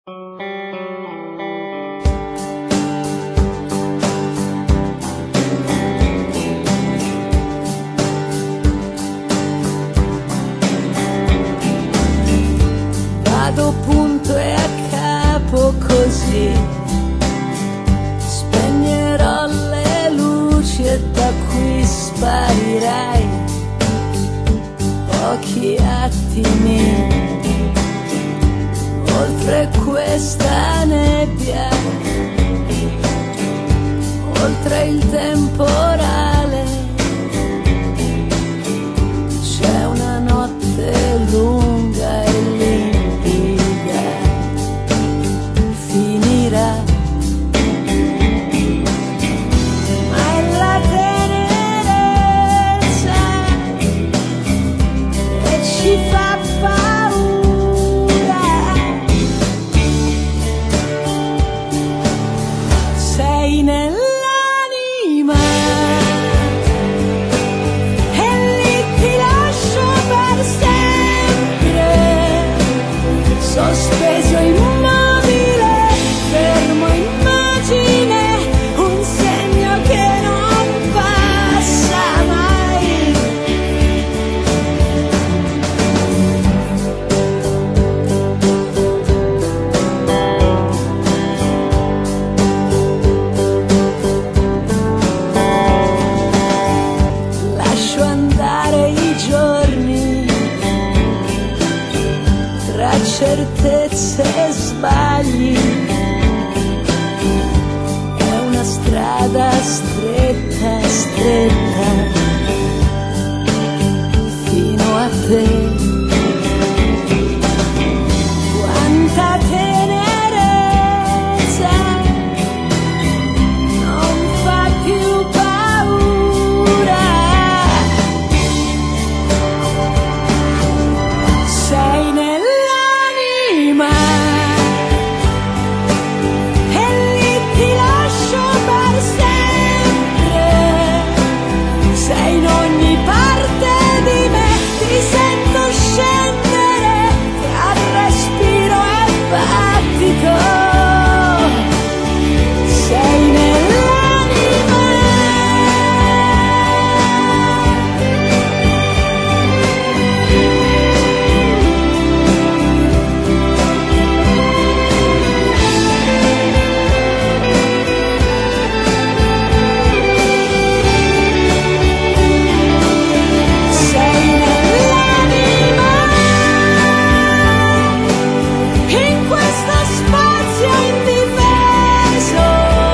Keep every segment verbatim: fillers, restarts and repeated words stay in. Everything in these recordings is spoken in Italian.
Vado punto e a capo così, spegnerò le luci e da qui sparirai pochi attimi oltre questa nebbia, oltre il temporale. C'è una notte lunga e limpida, finirà, ma è la tenerezza che ci fa paura. Sei nell'anima e lì ti lascio per sempre, sospeso immobile, fermo immagine, un segno che non passa mai. Lascio andare i giorni tra certezze e sbagli, è una strada stretta, stretta fino a te. Quanta tenerezza, non fa più paura. Sei nell'anima e lì ti lascio per sempre. Sei in ogni parte di me, ti sento scendere tra respiro e battito. Sei nell'anima. Sei nell'anima, in questo spazio indifeso,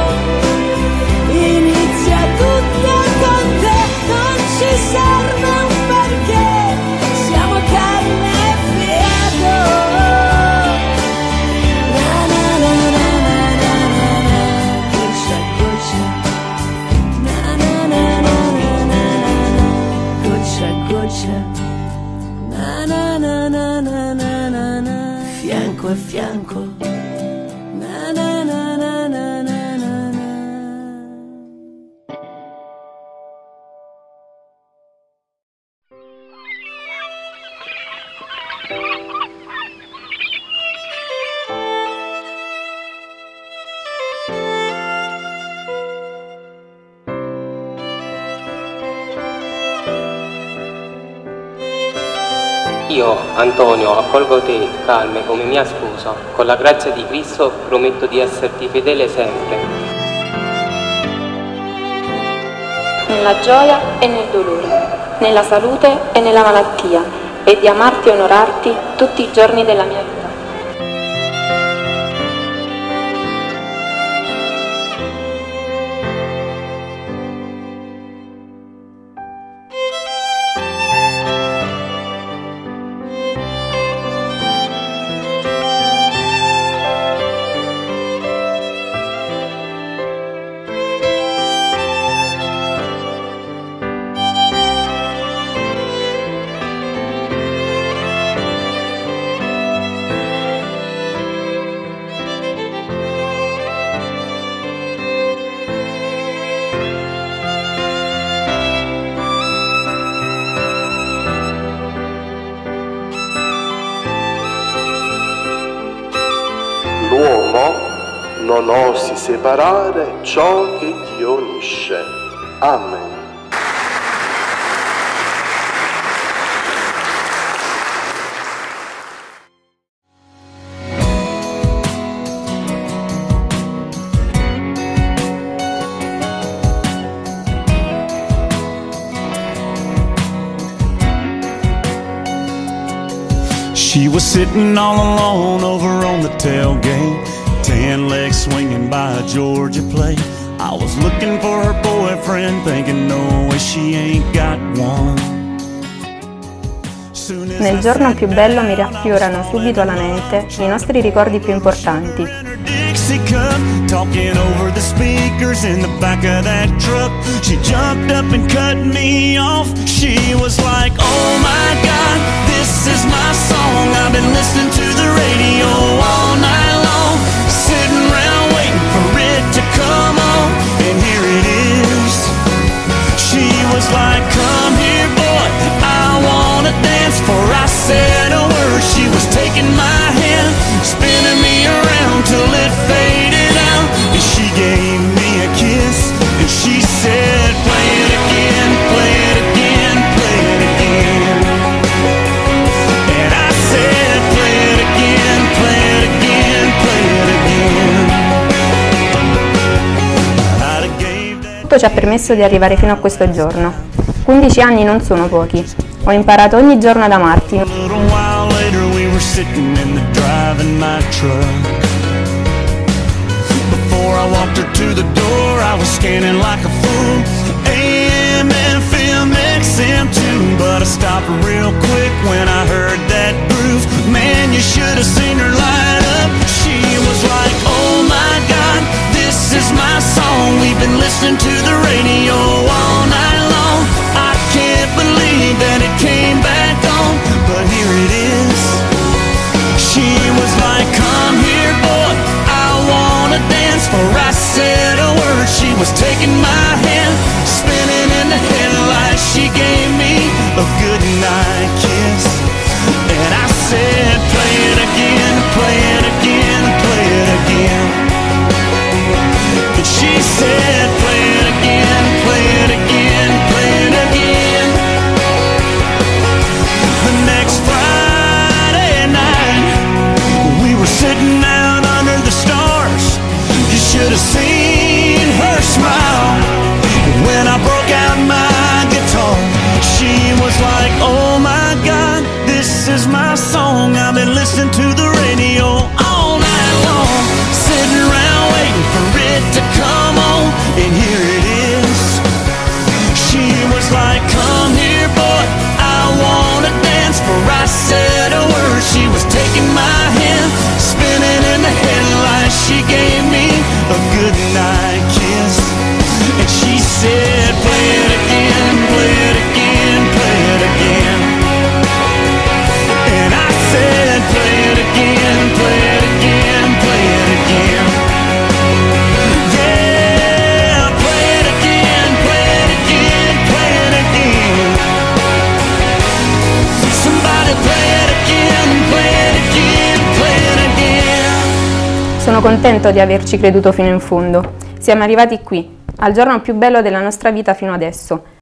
inizia tutto con te, non ci serve un perché, siamo carne e fiato. Na na na na na na na na, goccia a goccia. Na na na na na na na na, goccia a goccia. Na na na na na na na na, fianco a fianco. Na na na na na na na na. Io, Antonio, accolgo te, Carme, come mia sposa. Con la grazia di Cristo prometto di esserti fedele sempre. Nella gioia e nel dolore, nella salute e nella malattia, e di amarti e onorarti tutti i giorni della mia vita. non osi separare ciò che Dio unisce. Amen. She was sitting all alone over on the tailgate, tan legs swinging by a Georgia plate. I was looking for her boyfriend, thinking no way she ain't got one. Nel giorno più bello mi riaffiorano subito alla mente i nostri ricordi più importanti. Talking over the speakers in the back of that truck, she jumped up and cut me off. She was like, oh my God, this is my song. I've been listening to the radio all night long, sitting around waiting for it to come on, and here it is. She was like, come here boy, I wanna dance. For I said a word, she was taking my hand, spinning me around till it faded out, and she gave me a kiss, and she said, play it again, play it again, play it again. And I said, play it again, play it again, play it again. Tutto ci ha permesso di arrivare fino a questo giorno. quindici anni non sono pochi. Ho imparato ogni giorno ad amarti. Before I walked her to the door, I was scanning like a fool. A M, F M, X M too, but I stopped real quick when I heard that groove. Man, you should have seen her light up. She was like, oh my God, this is my song. We've been listening to the radio all night long. I can't believe that it came back on, but here it is. She was like, come here boy, I wanna dance. For I said a word, she was taking my hand, spinning in the headlights. She gave me a good night kiss, and I said, play it again, play it again, play it again. And she said, play it again, play it again, play it again. The next Friday night, we were sitting out under the stars. You should have seen her smile when I broke out my guitar. She was like, oh my God, this is my song. I've been listening to the radio all night long, sitting around waiting for it to come on, and here it is. She was like, come here boy, I wanna dance. For I said a word, she was taking my hand, spinning in the headlights. She gave me a good night kiss, and she said, play it again, play it again, play it again. And I said, play it again, play it again, play it again. Yeah, play it again, play it again, play it again. Somebody play it again, play it again, play it again. Sono contento di averci creduto fino in fondo. Siamo arrivati qui, al giorno più bello della nostra vita fino adesso.